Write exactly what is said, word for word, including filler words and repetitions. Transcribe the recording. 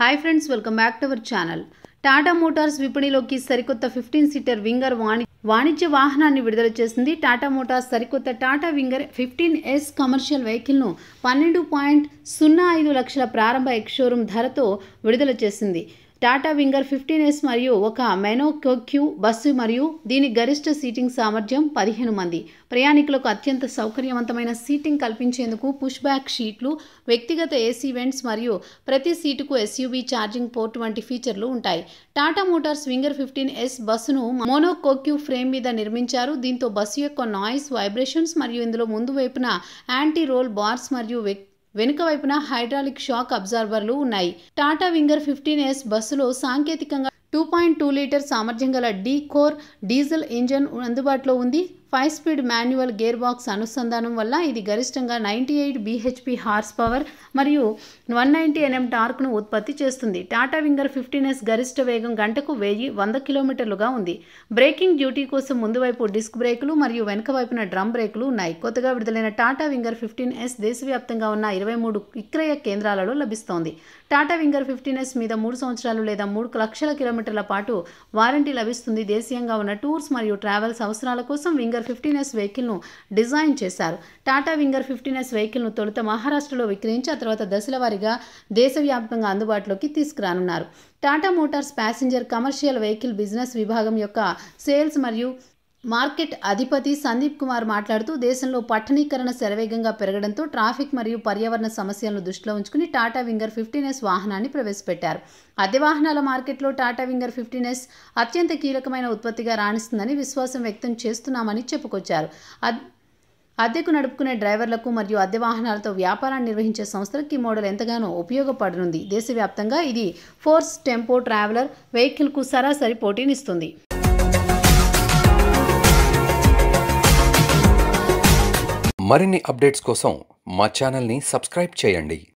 Hi friends, welcome back to our channel. Tata Motors విపణిలోకి సరికొత్త fifteen seater winger వాణి వాణిజ్య వాహనాన్ని విడుదల చేసింది. టాటా మోటార్స్ సరికొత్త Tata Winger fifteen S commercial వెహికల్ను పన్నెండు పాయింట్ సున్నా ఐదు లక్షల ప్రారంభ ఎక్స్ షోరూమ్ ధరతో విడుదల చేసింది. టాటా వింగర్ ఫిఫ్టీన్ ఎస్ మరియు ఒక మెనోక్యూ బస్సు మరియు దీని గరిష్ట సీటింగ్ సామర్థ్యం పదిహేను మంది. ప్రయాణికులకు అత్యంత సౌకర్యవంతమైన సీటింగ్ కల్పించేందుకు పుష్ బ్యాక్ షీట్లు, వ్యక్తిగత ఏసీ వెంట్స్ మరియు ప్రతి సీటుకు ఎస్యూవీ ఛార్జింగ్ పోర్ట్ వంటి ఫీచర్లు ఉంటాయి. Tata Motors Winger fifteen S బస్సును మోనోకోక్యూ ఫ్రేమ్ మీద నిర్మించారు. దీంతో బస్సు యొక్క నాయిస్, వైబ్రేషన్స్ మరియు ఇందులో ముందు వైపున యాంటీ రోల్ బార్స్ మరియు వెనుక వైపున హైడ్రాలిక్ షాక్ అబ్జార్బర్లు ఉన్నాయి. టాటా వింగర్ ఫిఫ్టీన్ ఎస్ బస్సులో సాంకేతికంగా టూ పాయింట్ టూ లీటర్ సామర్థ్యం గల డీ కోర్ డీజిల్ ఇంజన్ అందుబాటులో ఉంది. Five speed manual gear box అనుసంధానం వల్ల ఇది గరిష్టంగా ninety eight BHP horse power మరియు వన్ నైంటీ ఎన్ఎం టార్క్ను ఉత్పత్తి చేస్తుంది. టాటా వింగర్ ఫిఫ్టీన్ ఎస్ గరిష్ట వేగం గంటకు వెయ్యి వంద కిలోమీటర్లుగా ఉంది. బ్రేకింగ్ డ్యూటీ కోసం ముందు వైపు డిస్క్ బ్రేకులు మరియు వెనుక వైపున డ్రమ్ బ్రేకులు ఉన్నాయి. కొత్తగా విడుదలైన టాటా వింగర్ ఫిఫ్టీన్ ఎస్ దేశవ్యాప్తంగా ఉన్న ఇరవై మూడు విక్రయ కేంద్రాలలో లభిస్తోంది. టాటా వింగర్ ఫిఫ్టీన్ ఎస్ మీద మూడు సంవత్సరాలు లేదా మూడు లక్షల కిలోమీటర్ల పాటు వారంటీ లభిస్తుంది. దేశీయంగా ఉన్న టూర్స్ మరియు ట్రావెల్స్ అవసరాల కోసం వింగర్ ఫిఫ్టీన్ ఎస్ వెహికల్ను డిజైన్ చేశారు. టాటా వింగర్ ఫిఫ్టీన్ ఎస్ వెహికల్ను తొలుత మహారాష్ట్రలో విక్రయించి ఆ తర్వాత దశల వారీగా దేశవ్యాప్తంగా అందుబాటులోకి తీసుకురానున్నారు. Tata Motors passenger commercial vehicle business విభాగం యొక్క సేల్స్ మరియు మార్కెట్ అధిపతి సందీప్ కుమార్ మాట్లాడుతూ, దేశంలో పట్టణీకరణ శరవేగంగా పెరగడంతో ట్రాఫిక్ మరియు పర్యావరణ సమస్యలను దృష్టిలో ఉంచుకుని టాటా వింగర్ ఫిఫ్టీన్ ఎస్ వాహనాన్ని ప్రవేశపెట్టారు. అద్దె వాహనాల మార్కెట్లో టాటా వింగర్ ఫిఫ్టీన్ ఎస్ అత్యంత కీలకమైన ఉత్పత్తిగా రాణిస్తుందని విశ్వాసం వ్యక్తం చేస్తున్నామని చెప్పుకొచ్చారు. అద్దెకు నడుపుకునే డ్రైవర్లకు మరియు అద్దె వాహనాలతో వ్యాపారాన్ని నిర్వహించే సంస్థలకు ఈ మోడల్ ఎంతగానో ఉపయోగపడనుంది. దేశవ్యాప్తంగా ఇది ఫోర్స్ టెంపో ట్రావెలర్ వెహికల్కు సరాసరి పోటీనిస్తుంది. మరిన్ని అప్డేట్స్ కోసం మా ఛానల్ని సబ్స్క్రైబ్ చేయండి.